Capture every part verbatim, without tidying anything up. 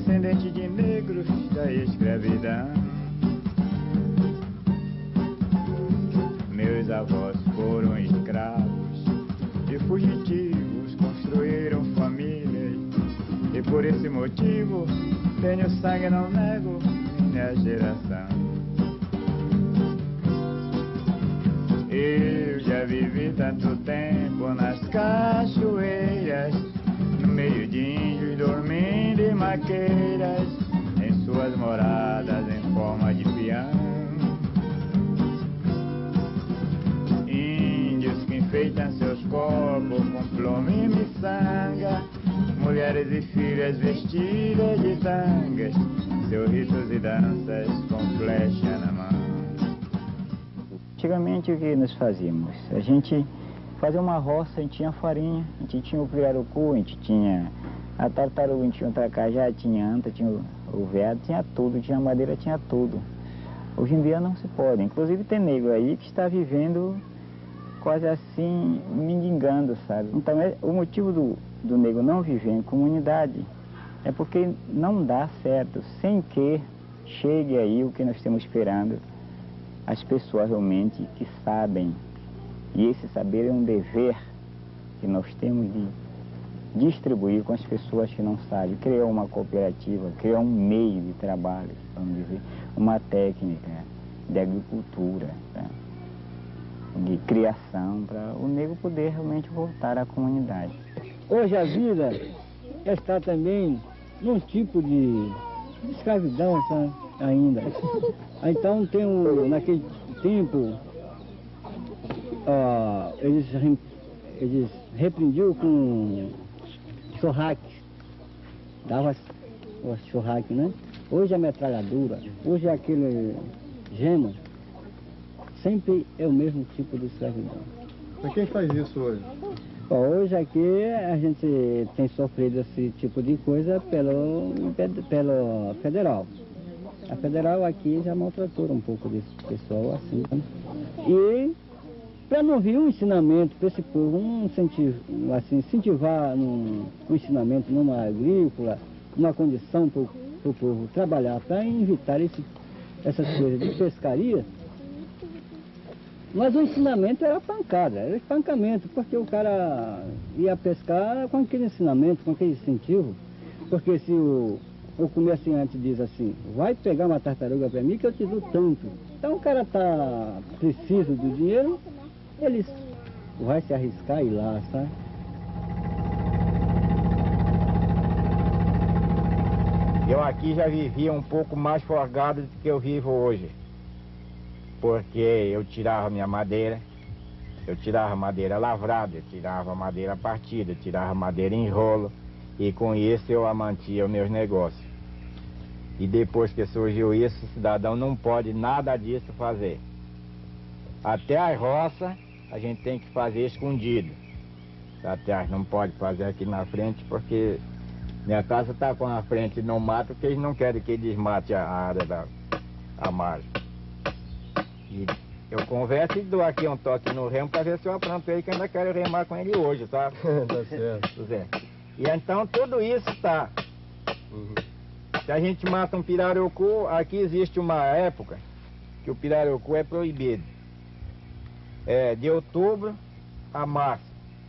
descendente de negros da escravidão. Meus avós foram escravos e fugitivos, construíram famílias, e por esse motivo tenho sangue, não nego minha geração. Eu já vivi tanto tempo nas cachoeiras, no meio de índios dormindo em maqueiras, em suas moradas em forma de peão. Índios que enfeitam seus corpos com plume e miçanga, mulheres e filhas vestidas de tangas, seus ritos e danças com flecha na mão. Antigamente o que nós fazíamos? A gente fazia uma roça, a gente tinha farinha, a gente tinha o pirarucu, a gente tinha a tartaruga, a gente tinha o tracajá, tinha a anta, tinha o, o veado, tinha tudo, tinha madeira, tinha tudo. Hoje em dia não se pode, inclusive tem negro aí que está vivendo quase assim, mendigando, sabe? Então é, o motivo do, do negro não viver em comunidade é porque não dá certo, sem que chegue aí o que nós estamos esperando, as pessoas realmente que sabem, e esse saber é um dever que nós temos de distribuir com as pessoas que não sabem, criar uma cooperativa, criar um meio de trabalho, vamos dizer, uma técnica de agricultura, tá? De criação, para o negro poder realmente voltar à comunidade. Hoje a vida está também num tipo de escravidão, sabe, ainda. Então tem um, naquele tempo, ó, eles, eles repreendiam com churraque, dava o churraque, né? Hoje a metralhadora, hoje é aquele gema, sempre é o mesmo tipo de escravidão. Mas quem faz isso hoje? Ó, hoje aqui a gente tem sofrido esse tipo de coisa pelo, pelo federal. A federal aqui já maltratou um pouco desse pessoal assim. Né? E para não vir um ensinamento para esse povo, um incentivo, assim, incentivar num, um ensinamento numa agrícola, uma condição para o povo trabalhar, para evitar esse, essas coisas de pescaria. Mas o ensinamento era pancada, era espancamento, porque o cara ia pescar com aquele ensinamento, com aquele incentivo. Porque se o, o comerciante diz assim, vai pegar uma tartaruga para mim que eu te dou tanto. Então o cara está preciso do dinheiro, ele vai se arriscar e ir lá, sabe? Eu aqui já vivia um pouco mais folgado do que eu vivo hoje. Porque eu tirava minha madeira, eu tirava madeira lavrada, eu tirava madeira partida, eu tirava madeira em rolo, e com isso eu mantia os meus negócios. E depois que surgiu isso, o cidadão não pode nada disso fazer. Até a roça a gente tem que fazer escondido. Até não pode fazer aqui na frente, porque minha casa está com a frente no mato, porque eles não querem que desmate a área da a margem. E eu converso e dou aqui um toque no remo para ver se eu apronto ele, que ainda quero remar com ele hoje, sabe? Tá certo. Zé. E então tudo isso está. Uhum. Se a gente mata um pirarucu, aqui existe uma época que o pirarucu é proibido. É de outubro a março.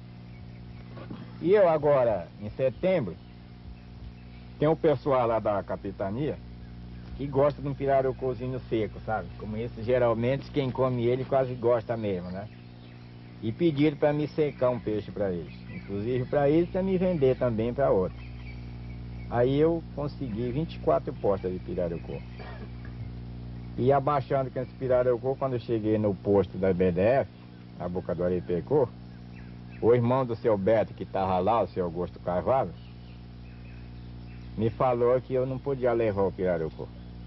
E eu agora, em setembro, tem um pessoal lá da capitania que gosta de um pirarucuzinho seco, sabe? Como esse, geralmente, quem come ele quase gosta mesmo, né? E pediram para me secar um peixe para eles. Inclusive para eles, para me vender também para outros. Aí eu consegui vinte e quatro postas de pirarucu. E abaixando com esse pirarucu, quando eu cheguei no posto da B D F, na Boca do Aripecô, o irmão do seu Beto, que estava lá, o seu Augusto Carvalho, me falou que eu não podia levar o pirarucu.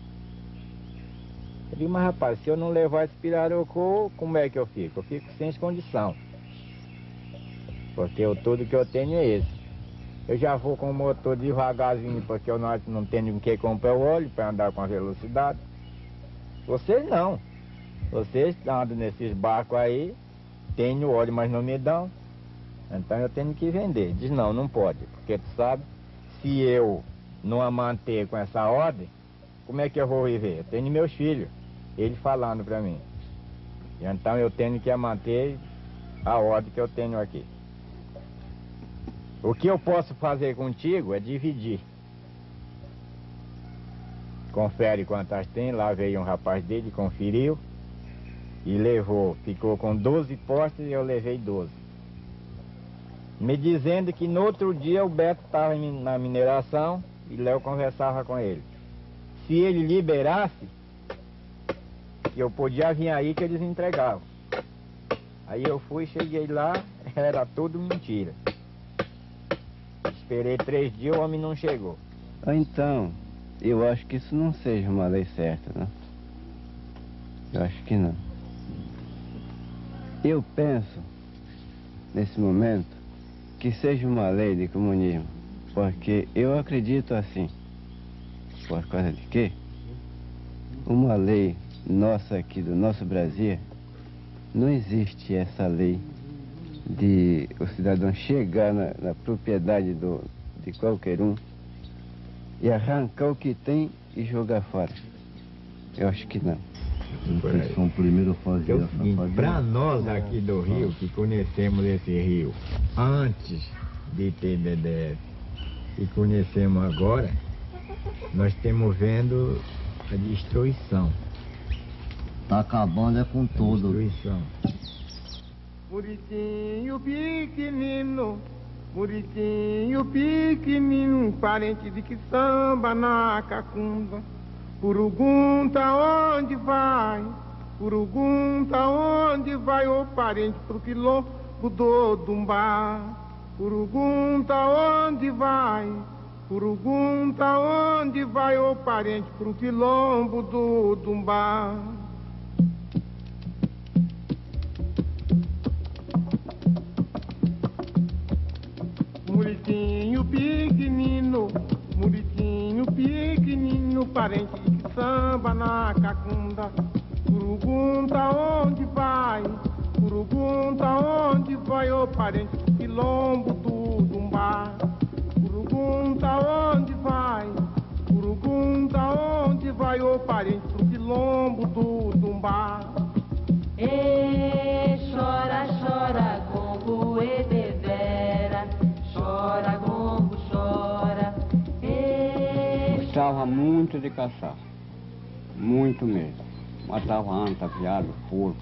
Eu disse, mas rapaz, se eu não levar esse pirarucu, como é que eu fico? Eu fico sem condição. Porque eu, tudo que eu tenho é esse. Eu já vou com o motor devagarzinho, porque eu não, não tenho com que comprar o óleo para andar com a velocidade. Vocês não. Vocês andam nesses barcos aí, tem o óleo, mas não me dão. Então eu tenho que vender. Diz, não, não pode, porque tu sabe, se eu não manter com essa ordem, como é que eu vou viver? Eu tenho meus filhos, ele falando para mim. Então eu tenho que manter a ordem que eu tenho aqui. O que eu posso fazer contigo é dividir. Confere quantas tem, lá veio um rapaz dele, conferiu e levou, ficou com doze postes e eu levei doze. Me dizendo que no outro dia o Beto estava na mineração e Léo conversava com ele. Se ele liberasse, eu podia vir aí que eles entregavam. Aí eu fui, cheguei lá, era tudo mentira. Esperei três dias, o homem não chegou. Então, eu acho que isso não seja uma lei certa, né? Eu acho que não. Eu penso, nesse momento, que seja uma lei de comunismo, porque eu acredito assim. Por causa de quê? Uma lei nossa aqui do nosso Brasil, não existe essa lei de o cidadão chegar na, na propriedade do, de qualquer um e arrancar o que tem e jogar fora. Eu acho que não. São primeiro fazer para nós aqui do Rio, que conhecemos esse rio antes de ter B D F e conhecemos agora, nós estamos vendo a destruição. Tá acabando é com tudo. Destruição. Muritinho pequenino, Muritinho pequenino, parente de que samba na cacunda. Purugunta onde vai, Purugunta onde vai, ô parente pro quilombo do Dumbá. Purugunta onde vai, Purugunta onde vai, ô parente pro quilombo do Dumbá. Muritinho pequenino, Muritinho pequenino, parente de que samba na cacunda. Purugunta onde vai, Purugunta onde vai, ô parente do quilombo do Dumbá. Purugunta onde vai, Purugunta onde vai, ô parente do quilombo do Dumbá. E chora, chora, gongo e devera, chora, gongo, chora. E... Gostava muito de caçar, muito mesmo. Matava anta, viado, porco,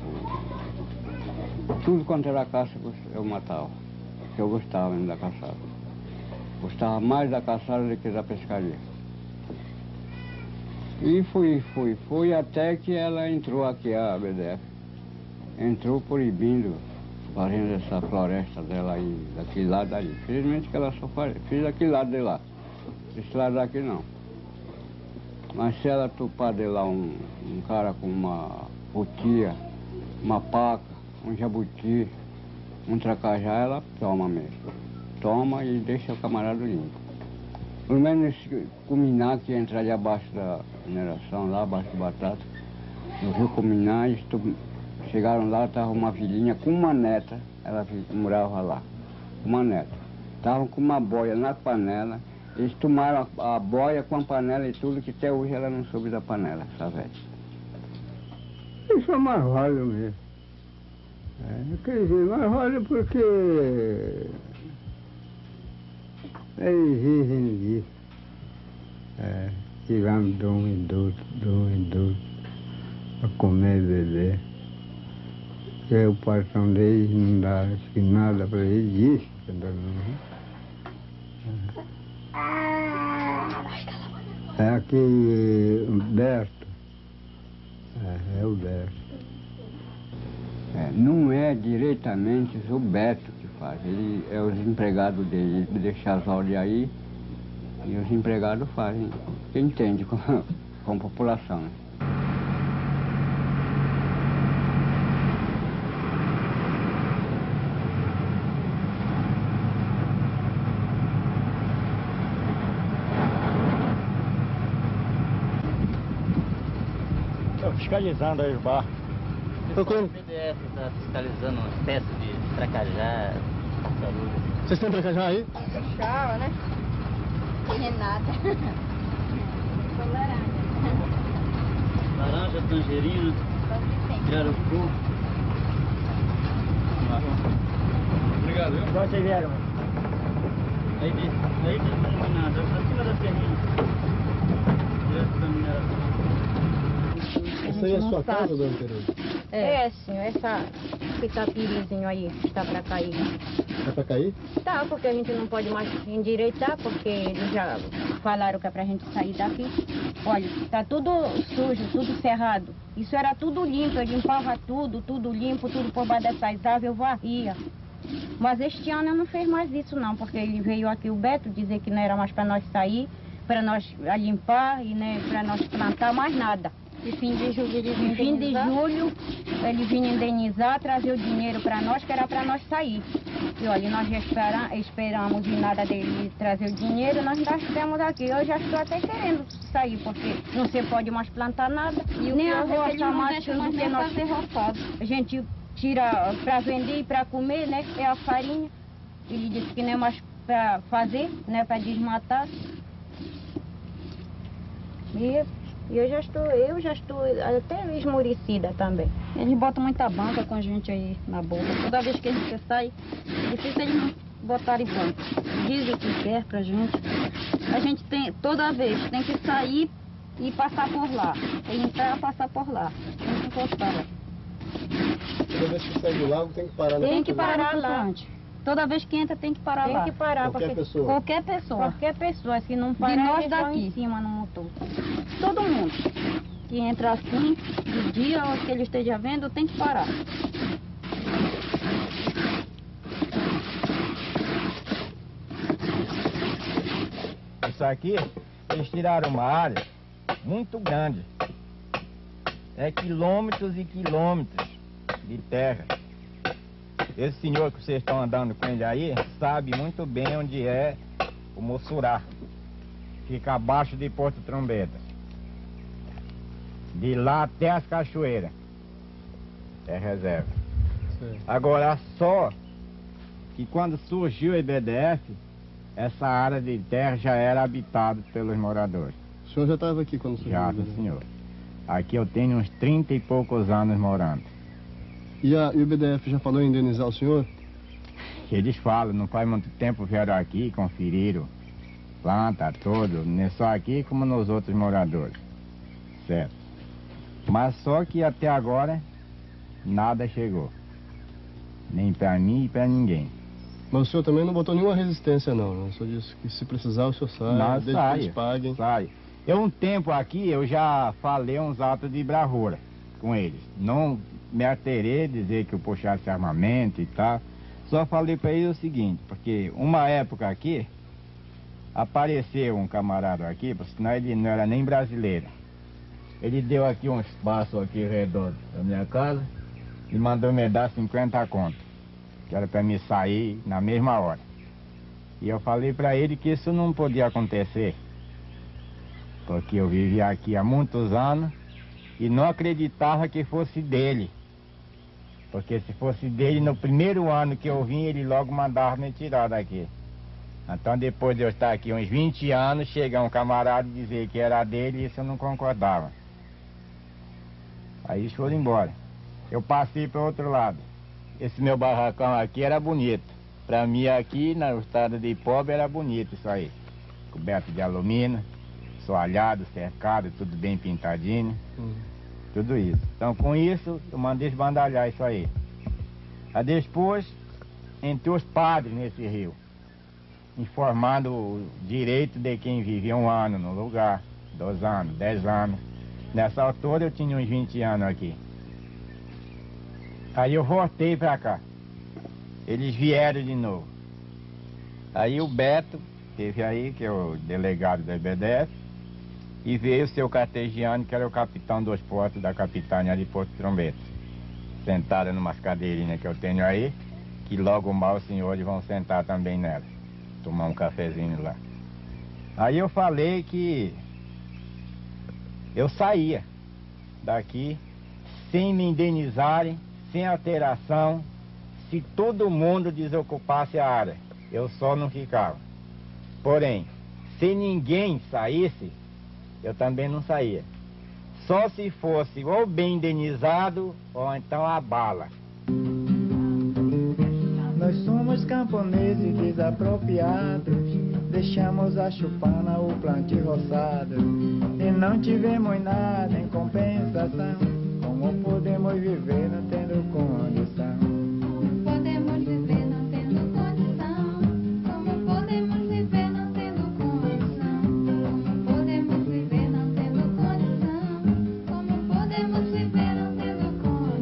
tudo quanto era caça eu matava, porque eu gostava ainda da caçada. Gostava mais da caçada do que da pescaria. E fui, fui, fui até que ela entrou aqui, a B D F. Entrou proibindo, fazendo essa floresta dela aí, daquele lado daí. Infelizmente que ela só faz, fez daquele lado de lá. Desse lado daqui não. Mas se ela topar de lá um, um cara com uma rotia, uma paca, um jabuti, um tracajá, ela toma mesmo. Toma e deixa o camarada limpo. Pelo menos esse Cuminá que entra ali abaixo da mineração, lá abaixo do Batata, no rio Cuminá, eles chegaram lá, estava uma filhinha com uma neta, ela morava lá, uma neta. Estavam com uma boia na panela, eles tomaram a, a boia com a panela e tudo, que até hoje ela não soube da panela, essa velha. Isso é mais vale mesmo. É, quer dizer, mais vale porque eles vivem disso. É, tirando de um e do outro, de um e do outro, para comer e beber. Porque o patrão deles não dá assim, nada para eles, isso que dá não. É aquele Berto. É, é o Berto. É, não é diretamente o Beto que faz, ele é os empregados dele, ele deixa as ordens aí e os empregados fazem, que entende com, com a população. Né? Fiscalizando aí os barcos. O P D F está fiscalizando uma espécie de tracajá, tartaruga. Vocês têm tracajá aí? Chava, né? Renata. Foi laranja. Laranja, tangerina, pirarucu. Obrigado, viu? Qual vocês vieram? Aí de aí de nada, acima da serrinha. Direto da mineração. Essa aí é a sua casa, dona Tereza? É, sim, essa pitapirizinho aí que está para cair. É pra cair? Tá, porque a gente não pode mais endireitar, porque eles já falaram que é pra gente sair daqui. Olha, tá tudo sujo, tudo cerrado. Isso era tudo limpo, eu limpava tudo, tudo limpo, tudo por baixo dessas árvores, eu varria. Mas este ano eu não fiz mais isso não, porque ele veio aqui, o Beto, dizer que não era mais para nós sair, para nós limpar e nem para nós plantar mais nada. E fim de julho ele vinha Em fim de indenizar? julho, ele vinha indenizar, trazer o dinheiro para nós, que era para nós sair. E olha, nós já espera, esperamos e nada dele trazer o dinheiro, nós ainda estamos aqui. Eu já estou até querendo sair, porque não se pode mais plantar nada. E o nem a pior é que roça ele não mais deixa tudo nós que nem nós fazer roçado. A gente tira para vender e para comer, né? É a farinha. Ele disse que não é mais para fazer, né? Para desmatar. E eu já estou, eu já estou até esmorecida também. Eles botam muita banca com a gente aí na boca. Toda vez que a gente sai, é difícil eles não botarem banca. Dizem que quer pra gente. A gente tem, toda vez, tem que sair e passar por lá. Tem que entrar e passar por lá. Tem que encostar lá. Toda vez que sai do lago tem que parar na Tem que frente. parar lá. Toda vez que entra tem que parar Tem lá. que parar, Qualquer porque pessoa. Qualquer pessoa. qualquer pessoa, se não parar, De nós eles vão daqui. em cima no motor. Todo mundo que entra assim, de dia ou que ele esteja vendo, tem que parar. Isso aqui, eles tiraram uma área muito grande. É quilômetros e quilômetros de terra. Esse senhor que vocês estão andando com ele aí, sabe muito bem onde é o Mossurá. Fica abaixo de Porto Trombeta. De lá até as cachoeiras. É reserva. Sim. Agora, só que quando surgiu o I B D F, essa área de terra já era habitada pelos moradores. O senhor já estava aqui quando surgiu? Já, né? sim, senhor. Aqui eu tenho uns trinta e poucos anos morando. E a, e o I B D F já falou em indenizar o senhor? Eles falam, não faz muito tempo vieram aqui, conferiram planta, tudo, não é só aqui como nos outros moradores. Certo. Mas só que até agora nada chegou. Nem pra mim e pra ninguém. Mas o senhor também não botou nenhuma resistência não, né? O senhor disse que se precisar o senhor sai, Não, desde que sai, eles paguem. sai. Eu um tempo aqui, eu já falei uns atos de bravura com eles. Não me alterei dizer que eu puxasse armamento e tal. Só falei para eles o seguinte, porque uma época aqui, apareceu um camarada aqui, por sinal ele não era nem brasileiro. Ele deu aqui um espaço aqui redondo da minha casa e mandou me dar cinquenta contos, que era para me sair na mesma hora. E eu falei para ele que isso não podia acontecer, porque eu vivia aqui há muitos anos e não acreditava que fosse dele. Porque se fosse dele, no primeiro ano que eu vim, ele logo mandava me tirar daqui. Então depois de eu estar aqui uns vinte anos, chega um camarada e dizer que era dele, e isso eu não concordava. Aí eles foram embora. Eu passei para o outro lado. Esse meu barracão aqui era bonito. Para mim aqui, no estado de pobre, era bonito isso aí. Coberto de alumínio, soalhado, cercado, tudo bem pintadinho. Hum. Tudo isso. Então com isso, eu mandei esbandalhar isso aí. Aí depois, entrou os padres nesse rio, informando o direito de quem vivia um ano no lugar, dois anos, dez anos. Nessa altura eu tinha uns vinte anos aqui. Aí eu voltei pra cá. Eles vieram de novo. Aí o Beto teve aí, que é o delegado da I B D F, e veio o seu cartegiano, que era o capitão dos portos da capitânia de Porto Trombeta. Sentaram numas cadeirinhas que eu tenho aí, que logo mal os senhores vão sentar também nela. Tomar um cafezinho lá. Aí eu falei que eu saía daqui sem me indenizarem, sem alteração, se todo mundo desocupasse a área. Eu só não ficava. Porém, se ninguém saísse, eu também não saía. Só se fosse ou bem indenizado ou então a bala. Nós somos camponeses desapropriados, deixamos a chupana, o plantio roçado, e não tivemos nada em compensação. Como podemos viver não tendo condição? Podemos viver não tendo condição. Como podemos viver não tendo condição? Como podemos viver não tendo condição? Como podemos viver não tendo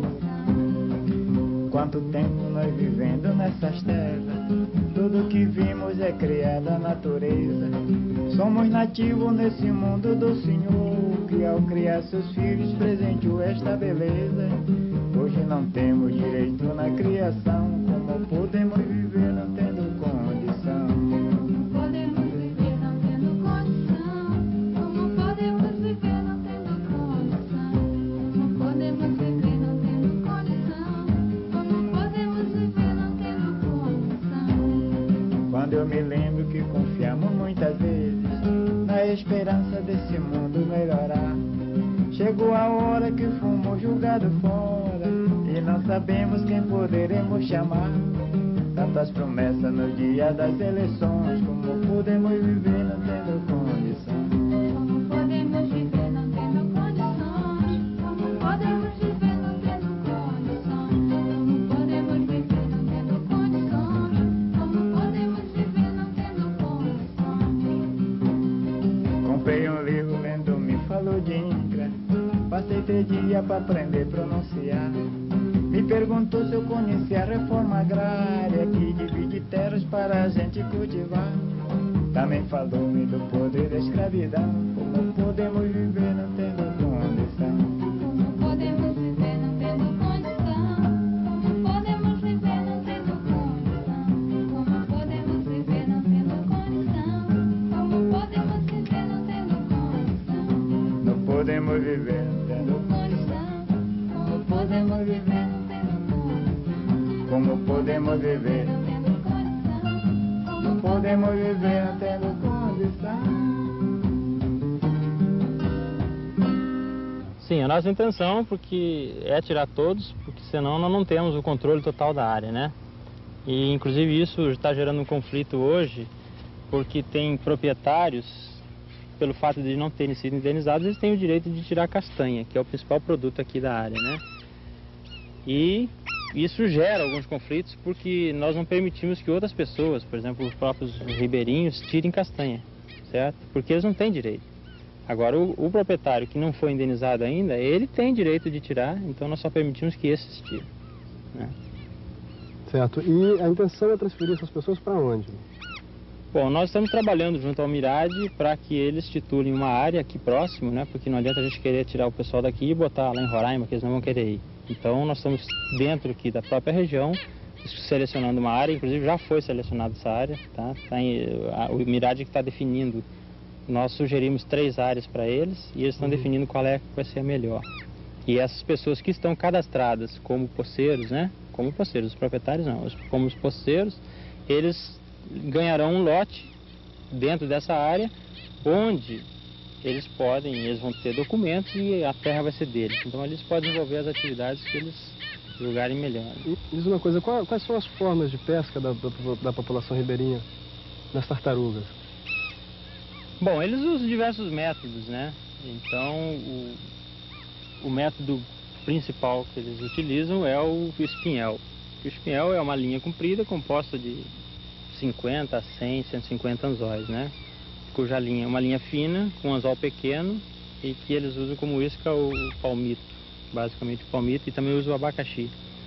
condição? Quanto tempo nós vivendo nessas terras, tudo que vimos é criado a natureza. Somos nativos nesse mundo do Senhor, que ao criar seus filhos presenteou esta beleza. Hoje não temos direito na criação, como podemos viver não tendo condição? Podemos viver não tendo condição. Como podemos viver não tendo condição? Como podemos viver não tendo condição? Como podemos viver não tendo condição? Quando eu me lembro que confiamos muitas vezes na esperança desse mundo melhorar, chegou a hora que fomos julgados fora e não sabemos quem poderemos chamar. Tantas promessas no dia das eleições, como podemos viver não tendo condição? Como podemos viver não tendo condições? Como podemos viver não tendo condições? Como podemos viver não tendo condições? Como podemos viver não tendo condições? Comprei um livro lendo, me falou de INCRA. Passei três dias para aprender a pronunciar. Me perguntou se eu conhecia a reforma agrária, que divide terras para a gente cultivar. Também falou-me do poder da escravidão, como podemos viver não tendo condição? Como podemos viver não tendo condição? Como podemos viver não tendo condição? Como podemos viver não tendo condição? Como podemos viver não tendo condição? Não podemos viver não tendo condição. Como podemos viver não tendo condição? Como podemos viver? Não tendo condição. Não podemos viver não tendo condição. Sim, a nossa intenção porque é tirar todos, porque senão nós não temos o controle total da área, né? E inclusive isso está gerando um conflito hoje, porque tem proprietários, pelo fato de não terem sido indenizados, eles têm o direito de tirar a castanha, que é o principal produto aqui da área, né? E isso gera alguns conflitos porque nós não permitimos que outras pessoas, por exemplo, os próprios ribeirinhos, tirem castanha, certo? Porque eles não têm direito. Agora, o, o proprietário que não foi indenizado ainda, ele tem direito de tirar, então nós só permitimos que esses tirem, né? Certo. E a intenção é transferir essas pessoas para onde? Bom, nós estamos trabalhando junto ao Mirade para que eles titulem uma área aqui próximo, né? Porque não adianta a gente querer tirar o pessoal daqui e botar lá em Roraima, que eles não vão querer ir. Então, nós estamos dentro aqui da própria região, selecionando uma área, inclusive já foi selecionada essa área, tá? Tá em, a, o Mirade que está definindo, nós sugerimos três áreas para eles e eles estão uhum. definindo qual é que vai ser a melhor. E essas pessoas que estão cadastradas como poceiros, né? Como poceiros, os proprietários não, como os poceiros, eles ganharão um lote dentro dessa área, onde eles podem, eles vão ter documentos e a terra vai ser deles. Então eles podem desenvolver as atividades que eles julgarem melhor. E diz uma coisa, qual, quais são as formas de pesca da, da, da população ribeirinha nas tartarugas? Bom, eles usam diversos métodos, né? Então o, o método principal que eles utilizam é o espinhel. O espinhel é uma linha comprida composta de cinquenta a cem, cento e cinquenta anzóis, né? Cuja linha é uma linha fina, com um anzol pequeno e que eles usam como isca o palmito, basicamente o palmito, e também usam o abacaxi.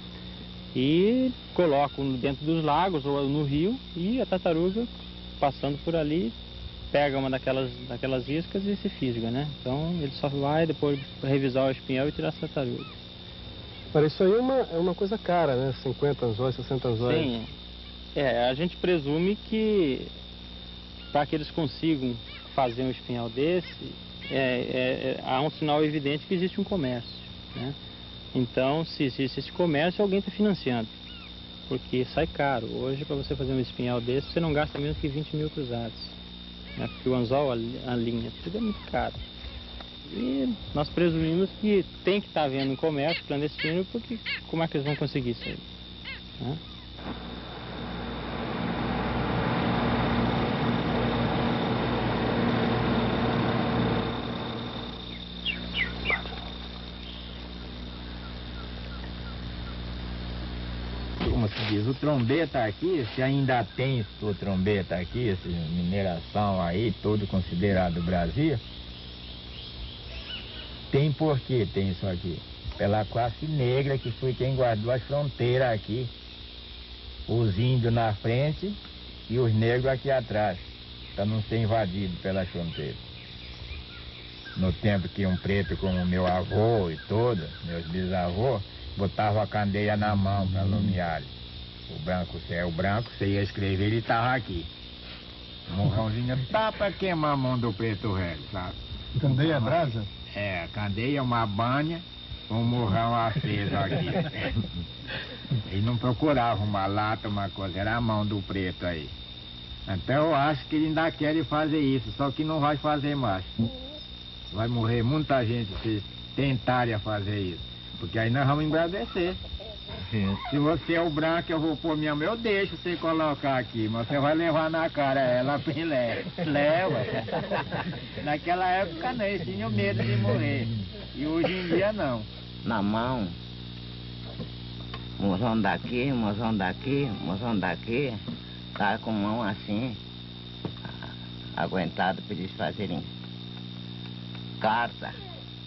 E colocam dentro dos lagos ou no rio e a tartaruga, passando por ali, pega uma daquelas, daquelas iscas e se fisga, né? Então ele só vai depois revisar o espinhel e tirar as tartarugas. Para isso aí é uma, é uma coisa cara, né? cinquenta anzóis, sessenta anzóis. Sim. É, a gente presume que para que eles consigam fazer um espinhal desse, é, é, é, há um sinal evidente que existe um comércio, né? Então, se existe esse comércio, alguém está financiando, porque sai caro. Hoje, para você fazer um espinhal desse, você não gasta menos que vinte mil cruzados. né? Porque o anzol, a, li- a linha, tudo é muito caro. E nós presumimos que tem que estar havendo um comércio clandestino, porque como é que eles vão conseguir isso aí? Né? Como se diz, o trombeta aqui, se ainda tem o trombeta aqui, essa mineração aí, todo considerado Brasil, tem por que tem isso aqui? Pela classe negra, que foi quem guardou as fronteiras aqui. Os índios na frente e os negros aqui atrás, para não ser invadido pelas fronteiras. No tempo que um preto como meu avô e todo, meus bisavôs, botava a candeia na mão para alumiar. O branco, se é o branco, você ia escrever, ele estava aqui. O morrãozinho tá para queimar a mão do preto velho, sabe? Candeia, brasa? É, a candeia é uma banha, um morrão aceso aqui. Ele não procurava uma lata, uma coisa, era a mão do preto aí. Então eu acho que ele ainda quer fazer isso, só que não vai fazer mais. Vai morrer muita gente se tentarem fazer isso, porque aí nós vamos engrandecer. Se você é o branco, eu vou pôr minha mão, eu deixo você colocar aqui, mas você vai levar na cara ela, leva. Leva. Naquela época não, eles tinham medo de morrer. E hoje em dia não. Na mão, mozão daqui, mozão daqui, mozão daqui, tá com mão assim, aguentado para eles fazerem carta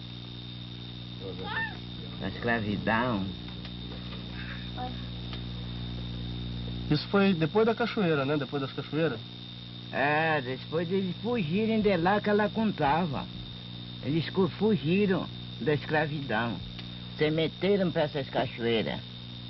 da escravidão. Isso foi depois da cachoeira, né? Depois das cachoeiras? É, depois de eles fugirem de lá que ela contava. Eles fu- fugiram da escravidão. Se meteram para essas cachoeiras.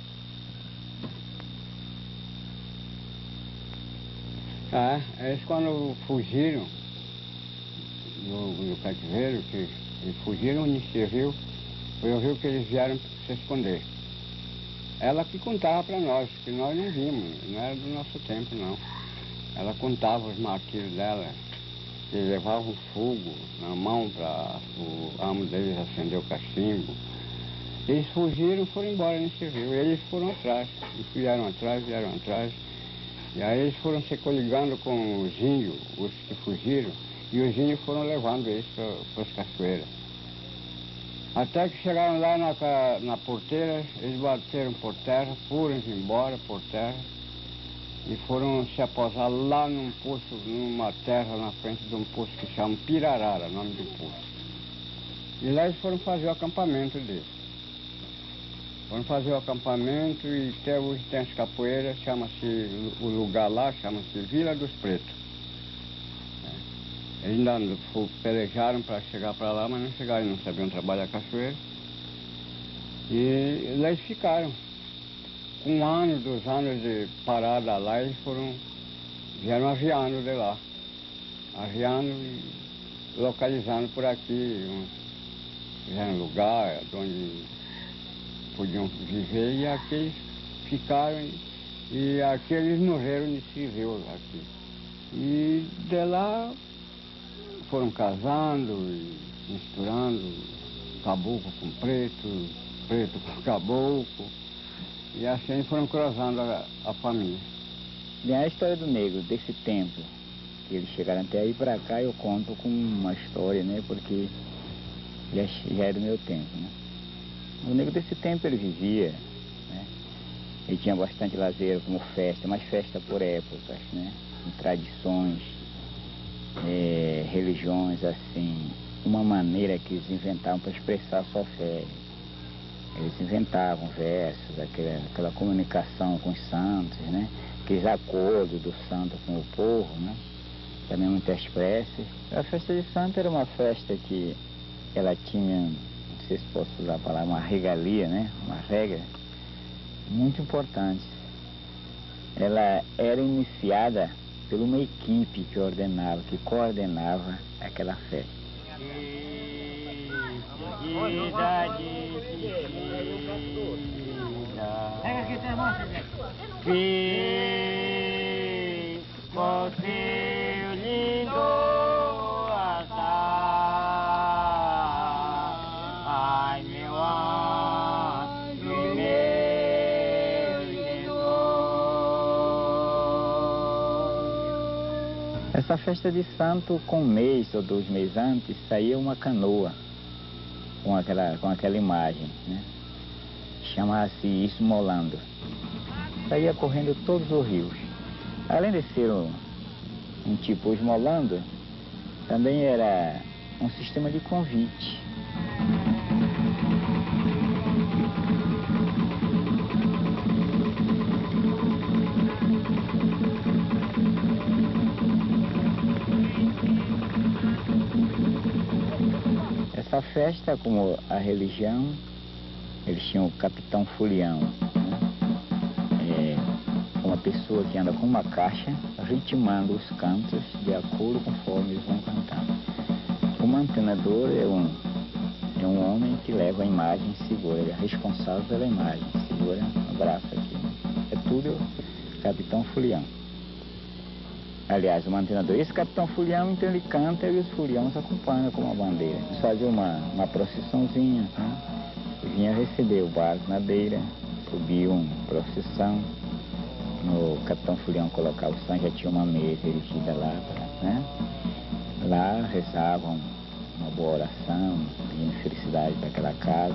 Ah, eles quando fugiram do, do cativeiro, que eles fugiram nesse rio, foi o rio que eles vieram se esconder. Ela que contava para nós, que nós não vimos, não era do nosso tempo não. Ela contava os martírios dela, que levavam fogo na mão para o amo deles acender o cachimbo. Eles fugiram e foram embora nesse rio, eles foram atrás, e vieram atrás, vieram atrás. E aí eles foram se coligando com os índios, os que fugiram, e os índios foram levando eles para as cachoeiras. Até que chegaram lá na, ca- na porteira, eles bateram por terra, foram embora por terra e foram se aposar lá num poço, numa terra na frente de um poço que chama Pirarara, nome do poço. E lá eles foram fazer o acampamento deles. Foram fazer o acampamento e até hoje tem as capoeiras, chama-se, o lugar lá chama-se Vila dos Pretos. Eles ainda fo- pelejaram para chegar para lá, mas não chegaram, não sabiam trabalhar a cachoeira. E lá eles ficaram. Um ano, dois anos de parada lá, eles foram, vieram aviando de lá. Aviando e localizando por aqui, um, fizeram lugar onde podiam viver, e aqui eles ficaram, e, e aqui eles morreram nesse rio aqui. E de lá foram casando e misturando caboclo com preto, preto com caboclo, e assim foram cruzando a, a família. Bem, a história do negro, desse tempo, que eles chegaram até aí para cá, eu conto com uma história, né, porque já, já era do meu tempo, né. O negro desse tempo ele vivia, né, ele tinha bastante lazer como festa, mas festa por épocas, né, em tradições, É, religiões, assim, uma maneira que eles inventavam para expressar sua fé. Eles inventavam versos, aquela, aquela comunicação com os santos, né? Aqueles acordos do santo com o povo, né? Também muita espécie. A festa de santo era uma festa que ela tinha, não sei se posso usar a palavra, uma regalia, né? Uma regra muito importante. Ela era iniciada por uma equipe que ordenava, que coordenava aquela festa. Fiz com seu lindo Essa festa de santo, com um mês ou dois meses antes, saía uma canoa com aquela, com aquela imagem, né? Chamava-se isso molando. Saía correndo todos os rios. Além de ser um, um tipo esmolando, também era um sistema de convite. Essa festa, como a religião, eles tinham o capitão Fulião, né? É uma pessoa que anda com uma caixa ritmando os cantos de acordo conforme eles vão cantando. O mantenedor é um, é um homem que leva a imagem e segura, ele é responsável pela imagem, segura o braço aqui. É tudo o capitão Fulião. Aliás, o mantenedor, esse capitão Fulião, então ele canta e os fuliões acompanham com uma bandeira. Eles faziam uma, uma procissãozinha, né? E vinha receber o barco na beira, subiam procissão. O capitão Fulião colocava o sangue, já tinha uma mesa erigida lá, né? Lá rezavam uma boa oração, pedindo felicidade para aquela casa.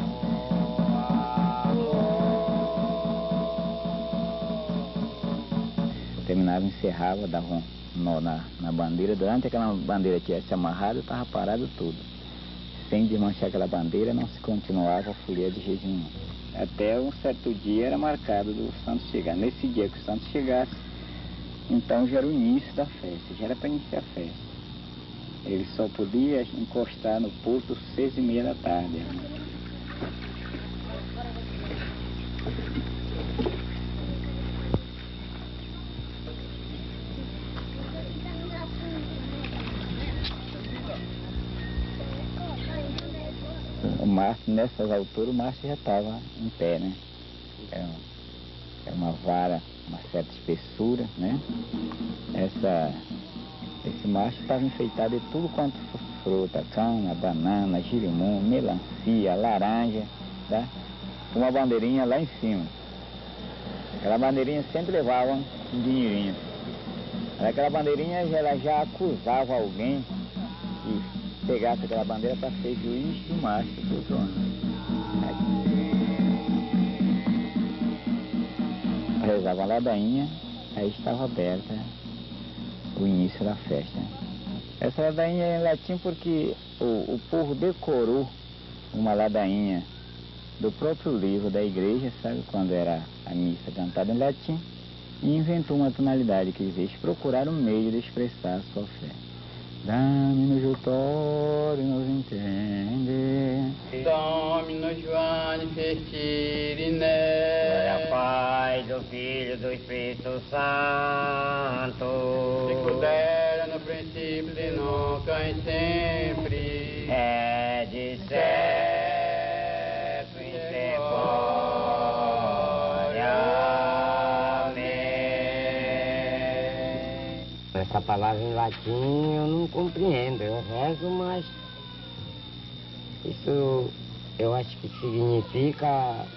Terminava, encerrava, dava um nó na, na bandeira. Durante aquela bandeira tivesse amarrada, estava parado tudo. Sem desmanchar aquela bandeira, não se continuava a folia de jeito nenhum. Até um certo dia era marcado do santo chegar. Nesse dia que o santo chegasse, então já era o início da festa, já era para iniciar a festa. Ele só podia encostar no porto às seis e meia da tarde. O mastro, nessas alturas, o mastro já estava em pé, né? É, é uma vara, uma certa espessura, né? Essa, esse mastro estava enfeitado de tudo quanto fosse fruta, cana, banana, girimum, melancia, laranja, tá? Com uma bandeirinha lá em cima. Aquela bandeirinha sempre levava um dinheirinho. Aquela bandeirinha ela já acusava alguém que pegasse aquela bandeira para ser juiz e mastro do outro ano. Rezava a ladainha, aí estava aberta o início da festa. Essa ladainha é em latim porque o, o povo decorou uma ladainha do próprio livro da igreja, sabe, quando era a missa cantada em latim, e inventou uma tonalidade que eles procurar um meio de expressar a sua fé. Dá-me-nos vitória e nos entender. Dá-me-nos vane festirine. Glória Pai, do Filho e do Espírito Santo. Se puder, no princípio de nunca e sempre. É de certo e sem essa palavra em latim eu não compreendo, eu rezo, mas isso eu acho que significa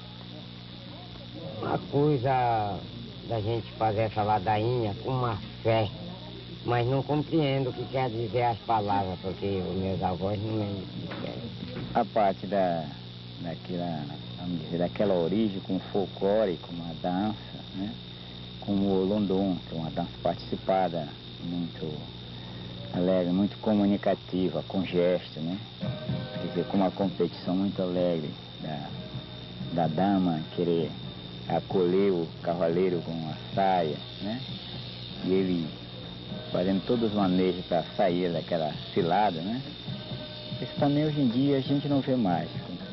uma coisa da gente fazer essa ladainha com uma fé, mas não compreendo o que quer dizer as palavras, porque os meus avós não me disseram. A parte da, daquela, vamos dizer, daquela origem com folclore, com uma dança, né? Como o London, que é uma dança participada, muito alegre, muito comunicativa, com gesto, né? Quer dizer, com uma competição muito alegre da, da dama querer acolher o cavaleiro com a saia, né? E ele fazendo todos os manejos para sair daquela cilada, né? Isso também hoje em dia a gente não vê mais.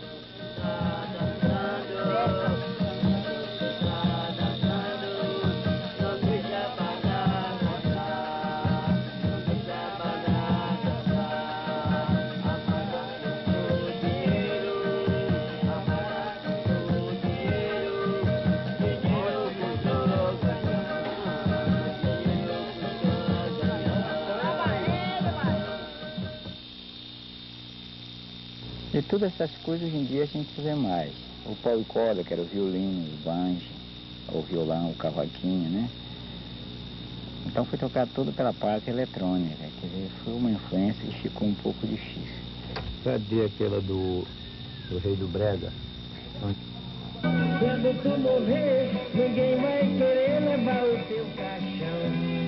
E todas essas coisas hoje em dia a gente vê mais. O pau e corda, que era o violino, o banjo, o violão, o cavaquinho, né? Então foi tocar tudo pela parte eletrônica, quer dizer, foi uma influência que ficou um pouco difícil. Cadê aquela do, do Rei do Brega? Quando tu morrer, ninguém vai querer levar o teu caixão.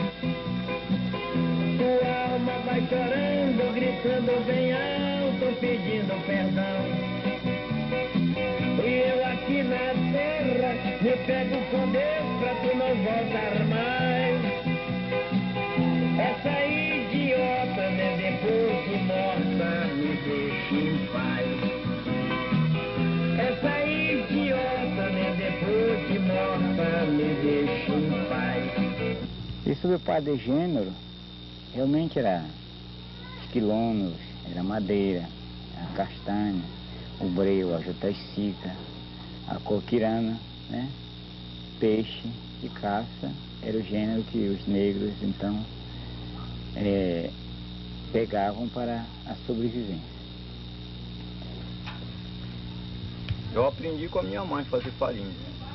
Tua alma vai chorando, gritando bem alto, pedindo perdão. E eu aqui na terra me pego com Deus pra tu não voltar mais. Essa idiota, né, depois de morta, me deixa em paz. Essa idiota, né, depois de morta, me deixa em paz. E sobre o padre de gênero, realmente era esquilonos, era madeira, a castanha, o breu, a jutaicita, a coquirana, né? Peixe e caça, era o gênero que os negros então é, pegavam para a sobrevivência. Eu aprendi com a minha mãe a fazer farinha.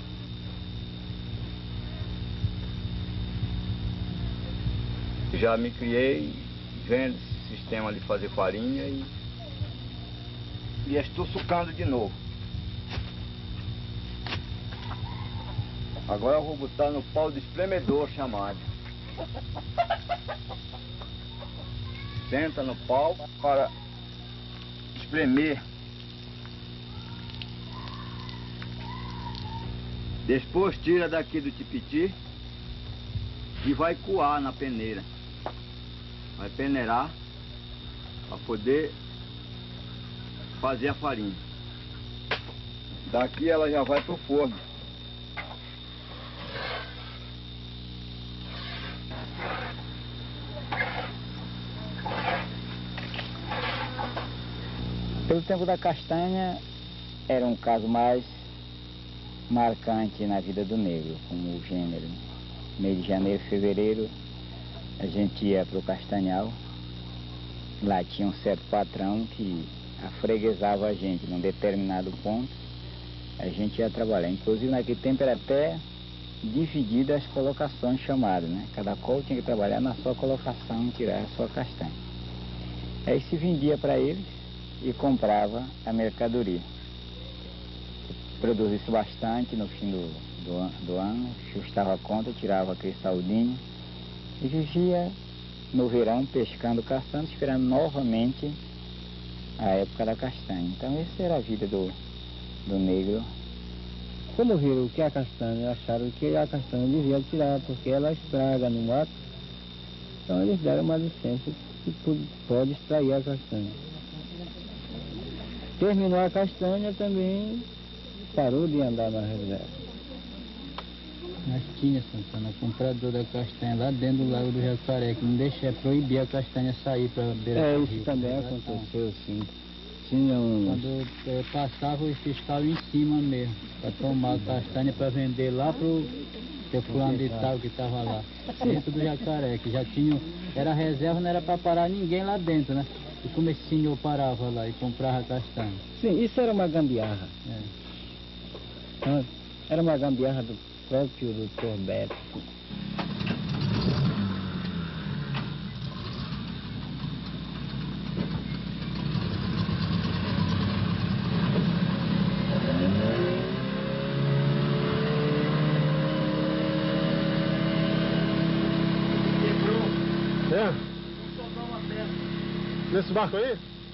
Já me criei vendo esse sistema de fazer farinha e, e estou sucando de novo. Agora eu vou botar no pau de espremedor chamado. Senta no pau para espremer. Depois tira daqui do tipiti e vai coar na peneira. Vai peneirar para poder fazer a farinha. Daqui ela já vai pro forno. Pelo tempo da castanha, era um caso mais marcante na vida do negro, como o gênero. Mês de janeiro, fevereiro, a gente ia para o Castanhal. Lá tinha um certo patrão que afreguesava a gente num determinado ponto. A gente ia trabalhar. Inclusive, naquele tempo era até dividida as colocações chamadas, né? Cada qual tinha que trabalhar na sua colocação, tirar a sua castanha. Aí se vendia para eles e comprava a mercadoria. Produzisse bastante no fim do, do, do ano, ajustava a conta, tirava aquele saldinho e vivia no verão pescando, caçando, esperando novamente a época da castanha. Então essa era a vida do, do negro. Quando viram o que é a castanha, acharam que a castanha devia tirar, porque ela estraga no mato. Então eles deram uma licença que pode extrair a castanha. Terminou a castanha também, parou de andar na reserva. Nós tinha, Santana, comprador da castanha lá dentro do Lago do Jacaré, que não deixa, é proibir a castanha sair para beira É, do isso rio. também aconteceu, sim. Tinha um... Quando eu passava, o fiscal em cima mesmo, para tomar a castanha para vender lá pro teu fulano de tal que estava lá, dentro do Jacaré, que já tinha, era reserva, não era para parar ninguém lá dentro, né? E como esse senhor parava lá e comprava castanha? Sim, isso era uma gambiarra. É. Então, era uma gambiarra do próprio doutor Beto. É? Nesse barco aí?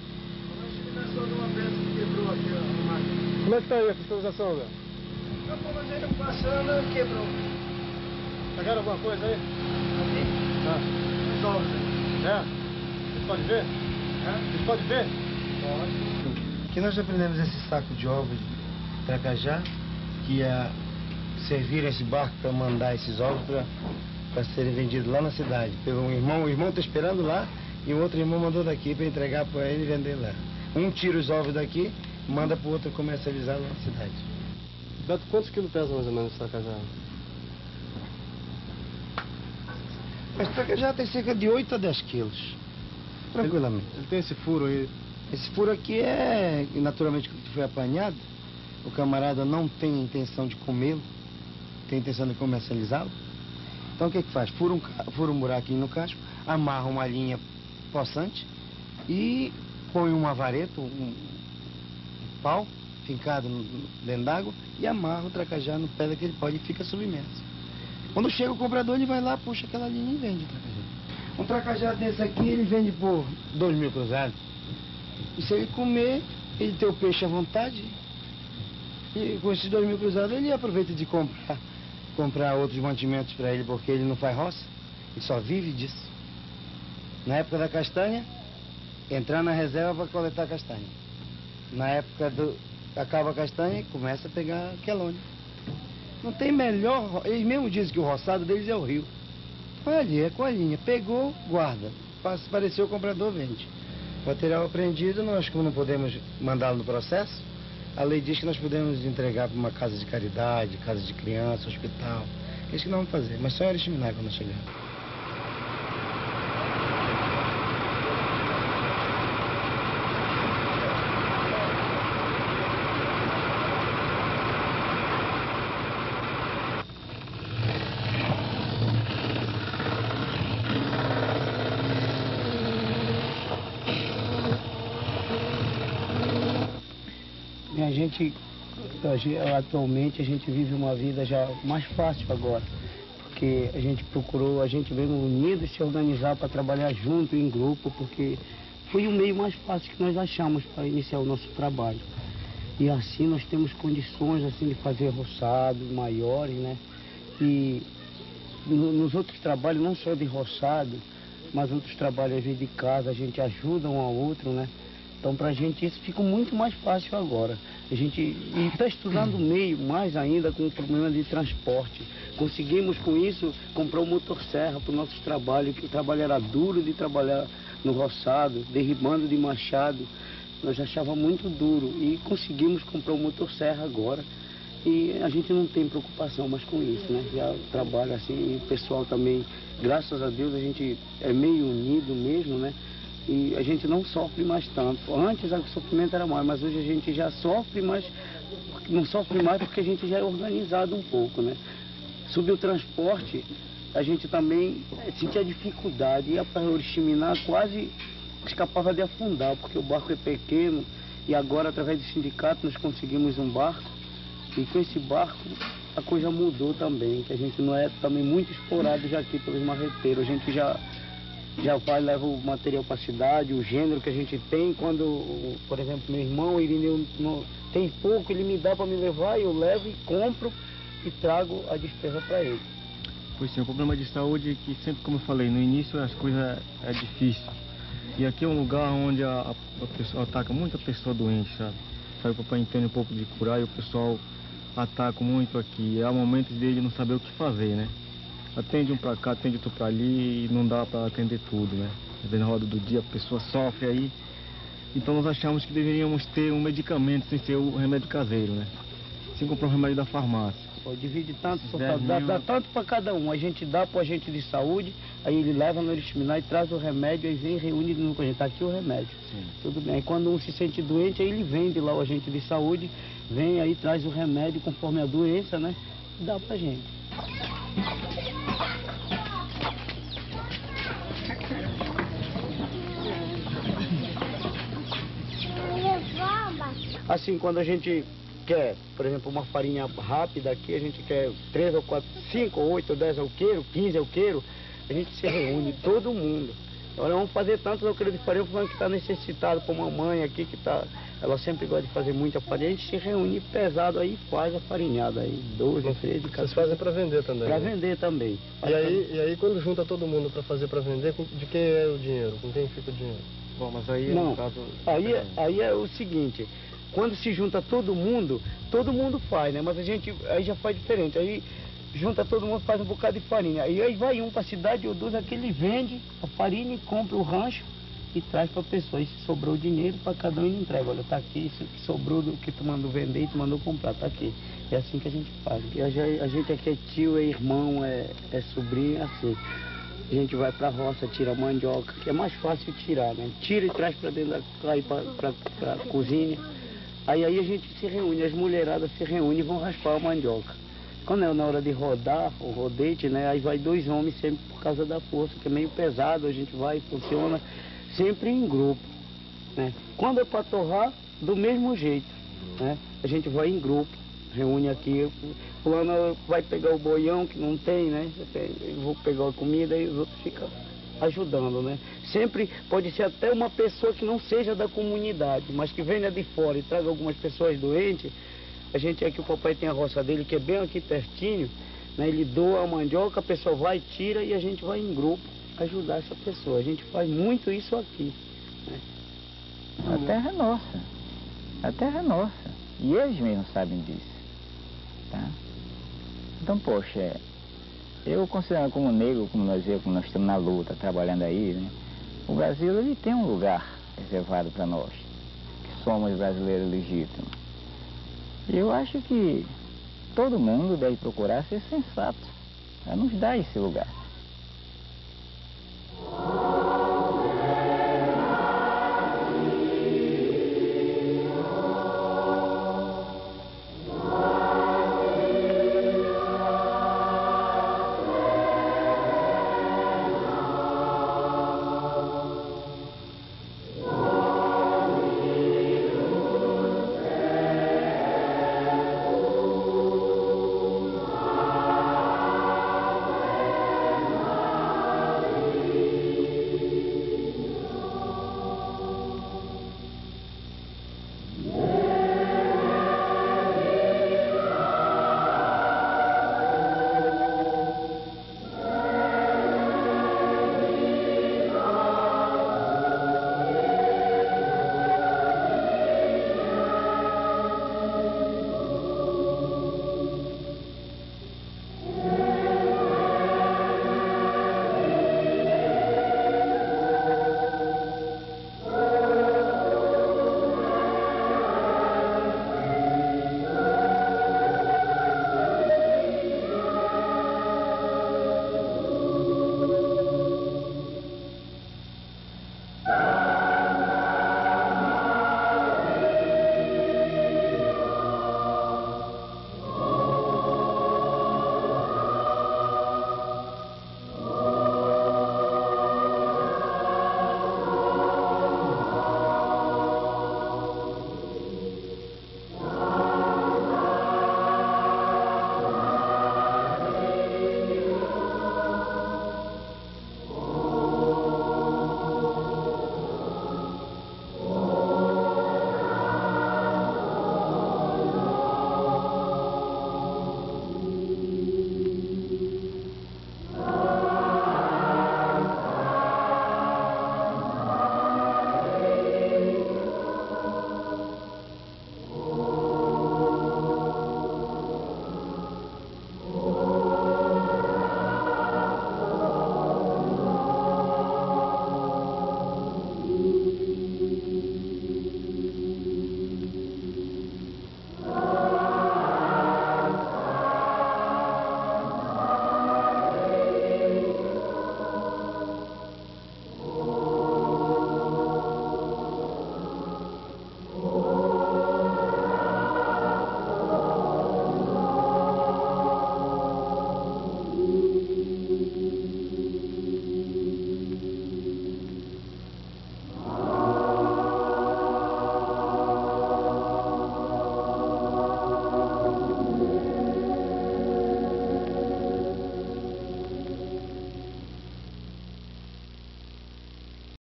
Como é que tá aí a fiscalização, Zé? Eu comandei ele passando, quebrou. Pegaram alguma coisa aí? Aqui? Ah. Resolve. É? Vocês podem ver? É? Vocês podem ver? Pode. Aqui nós aprendemos esse saco de ovos de Tracajá, que ia servir esse barco para mandar esses ovos para serem vendidos lá na cidade. Pegou um irmão, o irmão está esperando lá e o outro irmão mandou daqui para entregar para ele e vender lá. Um tira os ovos daqui, manda para o outro comercializar lá na cidade. Beto, quantos quilos pesa mais ou menos esse Tracajá? Esse Tracajá tem cerca de oito a dez quilos, tranquilamente. Ele, ele tem esse furo aí? Esse furo aqui é, naturalmente, que foi apanhado. O camarada não tem intenção de comê-lo, tem intenção de comercializá-lo. Então o que que faz? Fura um, ca- fura um buraquinho no casco, amarra uma linha possante e põe uma vareta, um, um pau fincado no- no- dentro d'água e amarra o tracajá no pé daquele pau e fica submerso. Quando chega o comprador, ele vai lá, puxa aquela linha e vende o tracajá. Um tracajá desse aqui, ele vende por dois mil cruzados. E se ele comer, ele tem o peixe à vontade. E com esses dois mil cruzados, ele aproveita de comprar, comprar outros mantimentos para ele, porque ele não faz roça. Ele só vive disso. Na época da castanha, entrar na reserva para coletar castanha. Na época do acaba a castanha, começa a pegar quelônia. Não tem melhor, ro- eles mesmos dizem que o roçado deles é o rio. Olha ali, é com a linha. Pegou, guarda. Pa- Se pareceu o comprador, vende. Material apreendido, nós como não podemos mandá-lo no processo, a lei diz que nós podemos entregar para uma casa de caridade, casa de criança, hospital. É isso que nós vamos fazer, mas só em Ariximiná quando nós chegarmos. E a gente, a gente, atualmente, a gente vive uma vida já mais fácil agora, porque a gente procurou, a gente veio unido se organizar para trabalhar junto, em grupo, porque foi o meio mais fácil que nós achamos para iniciar o nosso trabalho. E assim nós temos condições assim de fazer roçados maiores, né? E no- nos outros trabalhos, não só de roçado, mas outros trabalhos às vezes de casa, a gente ajuda um ao outro, né? Então, para a gente, isso fica muito mais fácil agora. A gente está estudando o meio mais ainda com o problema de transporte. Conseguimos, com isso, comprar um motosserra para o nosso trabalho, que o trabalho era duro de trabalhar no roçado, derribando de machado. Nós achávamos muito duro e conseguimos comprar um motosserra agora. E a gente não tem preocupação mais com isso, né? Já trabalha assim, e o pessoal também, graças a Deus, a gente é meio unido mesmo, né? E a gente não sofre mais tanto. Antes o sofrimento era mais, mas hoje a gente já sofre, mas não sofre mais porque a gente já é organizado um pouco, né? Sobre o transporte, a gente também eh, sentia dificuldade, ia para Oriximiná quase escapava de afundar, porque o barco é pequeno e agora através do sindicato nós conseguimos um barco e com esse barco a coisa mudou também, que a gente não é também muito explorado já aqui pelos marreteiros, a gente já já vai, leva o material para a cidade, o gênero que a gente tem. Quando, por exemplo, meu irmão, ele não, não- tem pouco, ele me dá para me levar, eu levo e compro e trago a despesa para ele. Pois sim, o problema de saúde é que sempre, como eu falei, no início as coisas é difícil. E aqui é um lugar onde a, a, a pessoa ataca muita pessoa doente, sabe? Sabe, o papai entende um pouco de curar e o pessoal ataca muito aqui. Há momentos dele não saber o que fazer, né? Atende um pra cá, atende outro pra ali e não dá pra atender tudo, né? Às vezes na roda do dia a pessoa sofre aí. Então nós achamos que deveríamos ter um medicamento sem ser o remédio caseiro, né? Sem comprar o remédio da farmácia. Pô, divide tanto, por dez cada- dá, mil. dá tanto para cada um. A gente dá para o agente de saúde, aí ele leva no Oriximiná e traz o remédio, aí vem e reúne de novo. A gente tá aqui o remédio. Tudo bem. Aí quando um se sente doente, aí ele vende lá o agente de saúde, vem aí traz o remédio conforme a doença, né? E dá pra gente. Assim, quando a gente quer, por exemplo, uma farinha rápida aqui, a gente quer três ou quatro, cinco ou oito ou dez alqueiro, quinze alqueiro, a gente se reúne, todo mundo. Olha, vamos fazer tantos alqueiros de farinha, falando que está necessitado para uma mãe aqui que tá, ela sempre gosta de fazer muita farinha, a gente se reúne pesado aí e faz a farinhada aí, doze, treze, Vocês fazem para vender também? Para né? vender também. E aí, e aí quando junta todo mundo para fazer para vender, com- de quem é o dinheiro? Com quem fica o dinheiro? Bom, mas aí Não, no caso... aí, é- aí é o seguinte, quando se junta todo mundo, todo mundo faz, né? Mas a gente aí já faz diferente. Aí junta todo mundo, faz um bocado de farinha. Aí, aí vai um para a cidade ou dois, aquele vende a farinha e compra o rancho e traz para a pessoa. E se sobrou o dinheiro, para cada um ele entrega. Olha, tá aqui, isso que sobrou do que tu mandou vender e tu mandou comprar, tá aqui. É assim que a gente faz. E a, gente- a gente aqui é tio, é irmão, é, é sobrinho, é assim. A gente vai pra roça, tira a mandioca, que é mais fácil tirar, né? Tira e traz pra dentro da aí pra, pra, pra cozinha. Aí, aí a gente se reúne, as mulheradas se reúnem e vão raspar a mandioca. quando é na hora de rodar, o rodete, né? Aí vai dois homens sempre por causa da força, que é meio pesado, a gente vai, funciona sempre em grupo, né? Quando é para torrar, do mesmo jeito, né? A gente vai em grupo, reúne aqui, fulano vai pegar o boião que não tem, né? Eu vou pegar a comida e os outros ficam ajudando, né? Sempre pode ser até uma pessoa que não seja da comunidade, mas que venha de fora e traga algumas pessoas doentes. A gente aqui, o papai tem a roça dele, que é bem aqui pertinho, né? Ele doa a mandioca, a pessoa vai, tira e a gente vai em grupo ajudar essa pessoa. A gente faz muito isso aqui, né? A terra é nossa, a terra é nossa, e eles mesmos sabem disso, tá? Então, poxa, eu considero como negro, como nós vemos, como nós estamos na luta, trabalhando aí, né? O Brasil, ele tem um lugar reservado para nós, que somos brasileiros legítimos. E eu acho que todo mundo deve procurar ser sensato, a nos dar esse lugar.